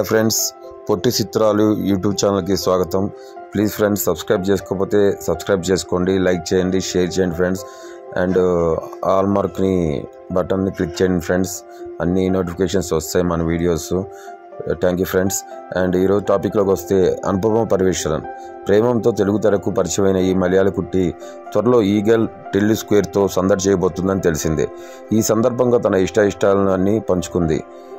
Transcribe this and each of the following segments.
Hi friends, పొట్టి చిత్రాలు YouTube ఛానల్కి స్వాగతం. ప్లీజ్ ఫ్రెండ్స్, సబ్స్క్రైబ్ చేసుకోకపోతే సబ్స్క్రైబ్ చేసుకోండి, లైక్ చేయండి, షేర్ చేయండి ఫ్రెండ్స్. అండ్ ఆల్ మార్క్ని బటన్ని క్లిక్ చేయండి ఫ్రెండ్స్. అన్ని నోటిఫికేషన్స్ వస్తాయి మన videos. Thank you friends. And ఈరోజు టాపిక్లోకి వస్తే అనుపమ పరమేశ్వరన్ ప్రేమంతో తెలుగు తెరకు పరిచయమైన ఈ మలయాళ కుట్టి త్వరలో ఈగల్ టిల్లు స్క్వేర్తో సందడి చేయబోతుందని తెలిసిందే. ఈ సందర్భంగా తన ఇష్టాలను అన్నీ పంచుకుంది.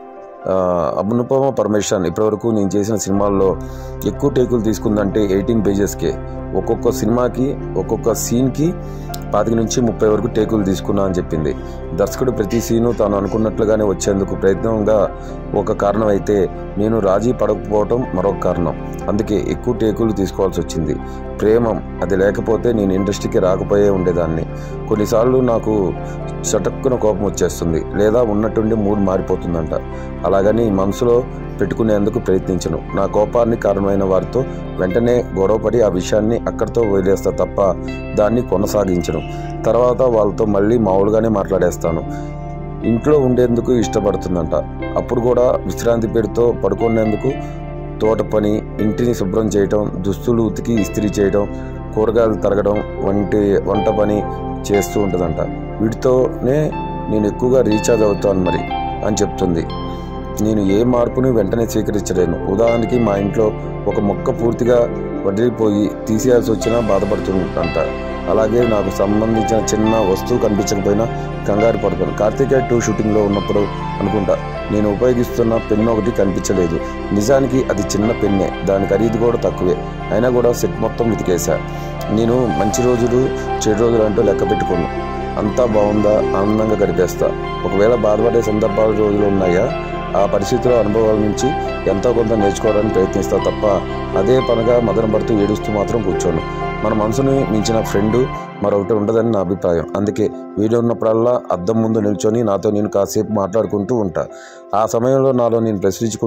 అనుపమ పరమేశ్వరన్ ఇప్పటివరకు నేను చేసిన సినిమాల్లో ఎక్కువ టేకులు తీసుకుందంటే 18 పేజెస్కే. ఒక్కొక్క సినిమాకి ఒక్కొక్క సీన్కి 25 నుంచి 30 వరకు టేకులు తీసుకున్నా అని చెప్పింది. దర్శకుడు ప్రతి సీను తాను అనుకున్నట్లుగానే వచ్చేందుకు ప్రయత్నంగా ఒక కారణం అయితే, నేను రాజీ పడకపోవటం మరొక కారణం. అందుకే ఎక్కువ టేకులు తీసుకోవాల్సి వచ్చింది. ప్రేమం అది లేకపోతే నేను ఇండస్ట్రీకి రాకపోయే ఉండేదాన్ని. కొన్నిసార్లు నాకు చటుక్కున కోపం వచ్చేస్తుంది, లేదా ఉన్నట్టుండి మూడ్ మారిపోతుందంట. అలాగని మనసులో పెట్టుకునేందుకు ప్రయత్నించను. నా కోపాన్ని కారణమైన వారితో వెంటనే గొడవపడి ఆ విషయాన్ని అక్కడితో వదిలేస్తా తప్ప దాన్ని కొనసాగించను. తర్వాత వాళ్ళతో మళ్ళీ మామూలుగానే మాట్లాడేస్తాను. ఇంట్లో ఉండేందుకు ఇష్టపడుతుందంట. అప్పుడు కూడా విశ్రాంతి పేరుతో పడుకునేందుకు తోట పని, ఇంటిని శుభ్రం చేయటం, దుస్తులు ఉతికి ఇస్త్రీ చేయడం, కూరగాయలు తరగడం వంట పని చేస్తూ ఉంటుందంట. వీటితోనే నేను ఎక్కువగా రీఛార్జ్ అవుతాను మరి అని చెప్తుంది. నేను ఏ మార్పుని వెంటనే స్వీకరించలేను. ఉదాహరణకి మా ఇంట్లో ఒక మొక్క పూర్తిగా వదిలిపోయి తీసేయాల్సి వచ్చినా బాధపడుతుందంట. అలాగే నాకు సంబంధించిన చిన్న వస్తువు కనిపించకపోయినా కంగారు పడుతాను. కార్తికేయ 2 షూటింగ్లో ఉన్నప్పుడు అనుకుంటా నేను ఉపయోగిస్తున్న పెన్ను ఒకటి కనిపించలేదు. నిజానికి అది చిన్న పెన్నే, దాని ఖరీదు కూడా తక్కువే. అయినా కూడా సెట్ మొత్తం వెతికేశా. నేను మంచి రోజులు చెడు రోజులు అంటూ లెక్క పెట్టుకోను. అంతా బాగుందా, ఆనందంగా గడిపేస్తా. ఒకవేళ బాధపడే సందర్భాలు రోజులు ఉన్నాయా, ఆ పరిస్థితుల అనుభవాల నుంచి ఎంతో కొంత నేర్చుకోవడానికి ప్రయత్నిస్తా తప్ప అదే పనిగా మదన పడుతూ ఏడుస్తూ మాత్రం కూర్చోను. మన మనసుని మించిన ఫ్రెండు మరొకటి ఉండదని నా అభిప్రాయం. అందుకే వీడియో ఉన్నప్పుడల్లా అద్దం ముందు నిల్చొని నాతో నేను కాసేపు మాట్లాడుకుంటూ ఉంటా. ఆ సమయంలో నాలో నేను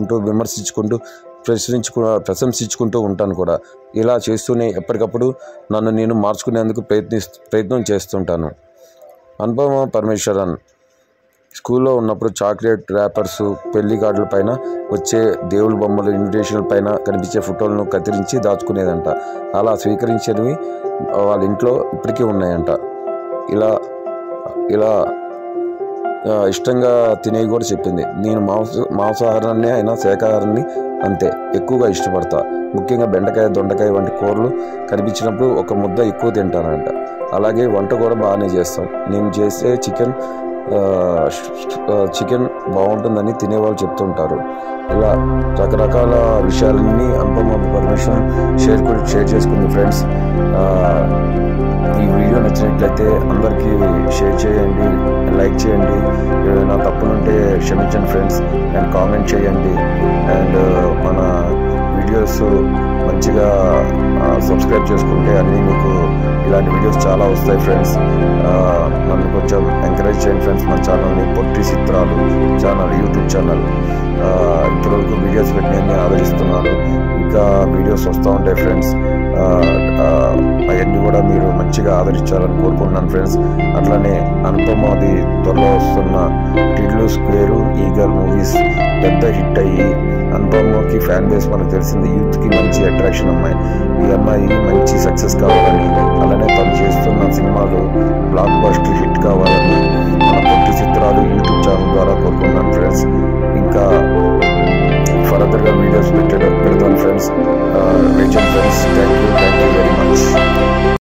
ప్రశంసించుకుంటూ ఉంటాను కూడా. ఇలా చేస్తూనే ఎప్పటికప్పుడు నన్ను నేను మార్చుకునేందుకు ప్రయత్నం చేస్తుంటాను. అనుపమ పరమేశ్వరన్ స్కూల్లో ఉన్నప్పుడు చాక్లెట్ ర్యాపర్సు, పెళ్లి కార్డుల పైన వచ్చే దేవుళ్ళ బొమ్మలు, ఇన్విటేషన్ల పైన కనిపించే ఫోటోలను కత్తిరించి దాచుకునేదంట. అలా స్వీకరించేవి వాళ్ళ ఇంట్లో ఇప్పటికీ ఉన్నాయంట. ఇలా ఇష్టంగా తినేవి కూడా చెప్పింది. నేను మాంసాహారాన్ని అయినా శాకాహారాన్ని అంతే ఎక్కువగా ఇష్టపడతా. ముఖ్యంగా బెండకాయ, దొండకాయ వంటి కూరలు కనిపించినప్పుడు ఒక ముద్ద ఎక్కువ తింటానంట. అలాగే వంట కూడా బాగానే చేస్తాం. నేను చేసే చికెన్ బాగుంటుందని తినేవాళ్ళు చెప్తుంటారు. ఇలా రకరకాల విషయాలన్నీ అనుపమ పరమేశ్వరన్ షేర్ చేసుకుంది ఫ్రెండ్స్. ఈ వీడియో నచ్చినట్లయితే అందరికీ షేర్ చేయండి, లైక్ చేయండి. ఏదైనా తప్పులుంటే క్షమించండి ఫ్రెండ్స్. అండ్ కామెంట్ చేయండి. అండ్ మన వీడియోస్ మంచిగా సబ్స్క్రైబ్ చేసుకుంటే అన్నీ మీకు ఇలాంటి వీడియోస్ చాలా వస్తాయి ఫ్రెండ్స్. నన్ను కొంచెం ఎంకరేజ్ చేయండి ఫ్రెండ్స్. మన ఛానల్ని Potti Chitralu channel YouTube channel ఇప్పటివరకు వీడియోస్ పెట్టినన్ని ఆదరిస్తున్నారు. ఇంకా వీడియోస్ వస్తూ ఉంటాయి ఫ్రెండ్స్. అవన్నీ కూడా మీరు మంచిగా ఆదరించాలని కోరుకుంటున్నాను ఫ్రెండ్స్. అట్లానే అనుపమది త్వరలో వస్తున్న టిల్లు స్క్వేరు, ఈగల్ మూవీస్ పెద్ద హిట్ అయ్యి అనుపమకి ఫ్యాన్ బేస్ మనకు తెలిసింది. యూత్కి మంచి అట్రాక్షన్ అమ్మాయి. ఈ అమ్మాయి మంచి సక్సెస్ కావాలని, అలానే తను చేస్తున్న సినిమాలు బ్లాక్ బస్టర్ హిట్ కావాలని మన పొట్టి చిత్రాలు యూట్యూబ్ ఛానల్ ద్వారా కోరుకుంటున్నాను ఫ్రెండ్స్. ఇంకా ఫర్దర్గా వీడియోస్ పెడతాను ఫ్రెండ్స్. ఫ్రెండ్స్